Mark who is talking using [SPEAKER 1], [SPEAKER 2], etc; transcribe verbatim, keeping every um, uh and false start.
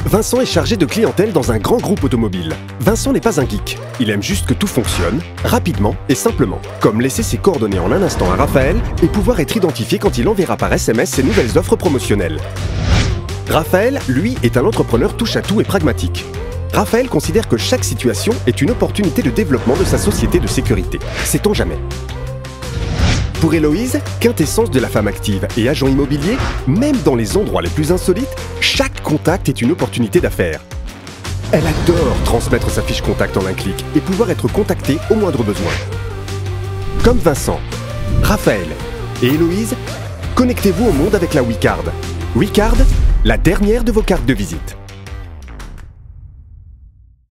[SPEAKER 1] Vincent est chargé de clientèle dans un grand groupe automobile. Vincent n'est pas un geek. Il aime juste que tout fonctionne, rapidement et simplement. Comme laisser ses coordonnées en un instant à Raphaël et pouvoir être identifié quand il enverra par S M S ses nouvelles offres promotionnelles. Raphaël, lui, est un entrepreneur touche-à-tout et pragmatique. Raphaël considère que chaque situation est une opportunité de développement de sa société de sécurité. Sait-on jamais? Pour Héloïse, quintessence de la femme active et agent immobilier, même dans les endroits les plus insolites, chaque contact est une opportunité d'affaires. Elle adore transmettre sa fiche contact en un clic et pouvoir être contactée au moindre besoin. Comme Vincent, Raphaël et Héloïse, connectez-vous au monde avec la WeCard. WeCard, la dernière de vos cartes de visite.